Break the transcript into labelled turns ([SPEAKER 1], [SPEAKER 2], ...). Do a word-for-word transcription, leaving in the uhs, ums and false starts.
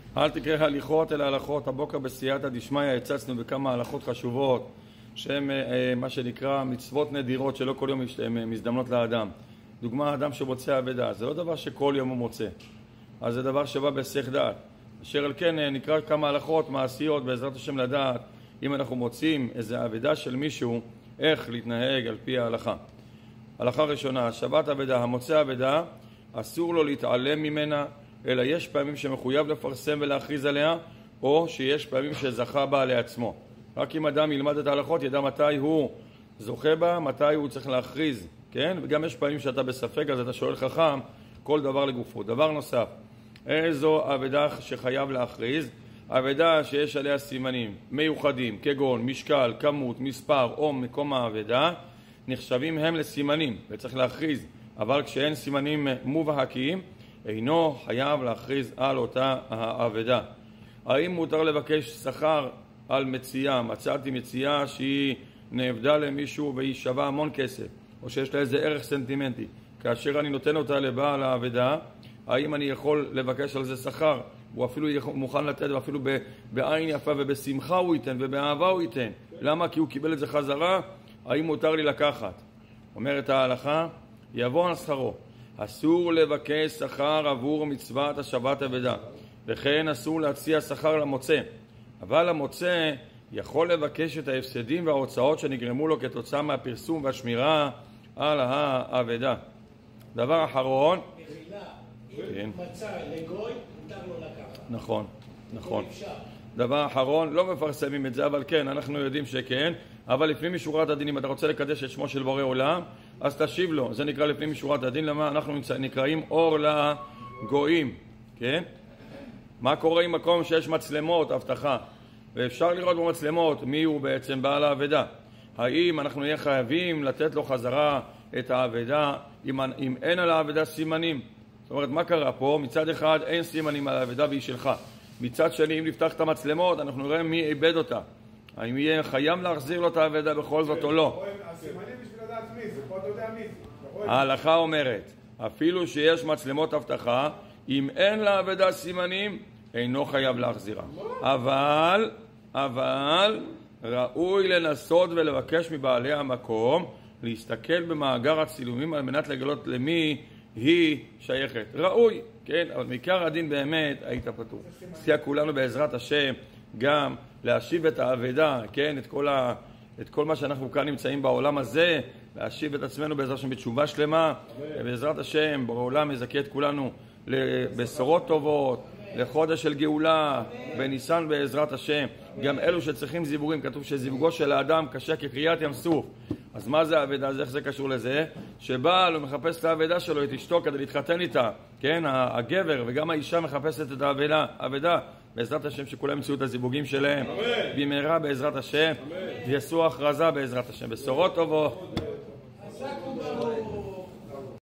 [SPEAKER 1] אל תקרא הליכות אלא הלכות. הבוקר בסייעתא דשמיא הצצנו בכמה הלכות חשובות שהן מה שנקרא מצוות נדירות שלא כל יום מזדמנות לאדם. דוגמה, אדם שמוצא אבדה, זה לא דבר שכל יום הוא מוצא, אז זה דבר שבא בהיסח דעת. אשר על כן נקרא כמה הלכות מעשיות בעזרת השם לדעת אם אנחנו מוצאים איזה אבדה של מישהו, איך להתנהג על פי ההלכה. הלכה ראשונה, שבת אבדה, המוצא אבדה אסור לו להתעלם ממנה, אלא יש פעמים שמחויב לפרסם ולהכריז עליה, או שיש פעמים שזכה בה לעצמו. רק אם אדם ילמד את ההלכות ידע מתי הוא זוכה בה, מתי הוא צריך להכריז, כן? וגם יש פעמים שאתה בספק, אז אתה שואל חכם כל דבר לגופו. דבר נוסף, איזו אבדה שחייב להכריז? אבדה שיש עליה סימנים מיוחדים, כגון משקל, כמות, מספר או מקום האבדה, נחשבים הם לסימנים וצריך להכריז, אבל כשאין סימנים מובהקים אינו חייב להכריז על אותה האבדה. האם מותר לבקש שכר על מציאה? מצאתי מציאה שהיא נאבדה למישהו והיא שווה המון כסף, או שיש לה איזה ערך סנטימנטי, כאשר אני נותן אותה לבעל האבדה, האם אני יכול לבקש על זה שכר? הוא אפילו מוכן לתת, ואפילו בעין יפה ובשמחה הוא ייתן ובאהבה הוא ייתן. למה? כי הוא קיבל את זה חזרה. האם מותר לי לקחת? אומרת ההלכה, יבוא על שכרו. אסור לבקש שכר עבור מצוות השבת אבדה, וכן אסור להציע שכר למוצא, אבל המוצא יכול לבקש את ההפסדים וההוצאות שנגרמו לו כתוצאה מהפרסום והשמירה על האבדה. דבר אחרון,
[SPEAKER 2] אם מצא לגוי, מותר לו לקחת.
[SPEAKER 1] נכון, נכון. דבר אחרון, לא מפרסמים את זה, אבל כן, אנחנו יודעים שכן, אבל לפנים משורת הדין, אם אתה רוצה לקדש את שמו של בורא עולם, אז תשיב לו. זה נקרא לפנים משורת הדין. למה? אנחנו נקראים אור לגויים, כן? מה קורה עם מקום שיש מצלמות, הבטחה, ואפשר לראות במצלמות מי הוא בעצם בעל האבדה? האם אנחנו נהיה חייבים לתת לו חזרה את האבדה אם, אם אין על האבדה סימנים? זאת אומרת, מה קרה פה? מצד אחד אין סימנים על האבדה והיא שלך. מצד שני, אם נפתח את המצלמות, אנחנו נראה מי איבד אותה. האם יהיה חייב להחזיר לו את האבדה בכל זאת או לא?
[SPEAKER 3] הסימנים בשביל לדעת מי זה, פה אתה יודע מי זה.
[SPEAKER 1] ההלכה אומרת, אפילו שיש מצלמות הבטחה, אם אין לאבדה סימנים, אינו חייב להחזירה. אבל, אבל, ראוי לנסות ולבקש מבעלי המקום להסתכל במאגר הצילומים על מנת לגלות למי היא שייכת. ראוי, כן? אבל מעיקר הדין באמת היית פטור. סייע כולנו בעזרת השם גם להשיב את האבדה, כן? את כל, ה... את כל מה שאנחנו כאן נמצאים בעולם הזה, להשיב את עצמנו בעזרת השם בתשובה שלמה, ובעזרת השם בעולם יזכה את כולנו לבשורות טובות, לחודש של גאולה, בניסן בעזרת השם. גם אלו שצריכים זיווגים, כתוב שזיווגו של האדם קשה כקריעת ים סוף. אז מה זה האבדה? אז איך זה קשור לזה? שבעל הוא מחפש את האבדה שלו, את אשתו, כדי להתחתן איתה, כן? הגבר וגם האישה מחפשת את האבדה, האבדה. בעזרת השם שכולם ימצאו את הזיווגים שלהם. במהרה בעזרת השם, ויעשו הכרזה בעזרת השם. בשורות טובות.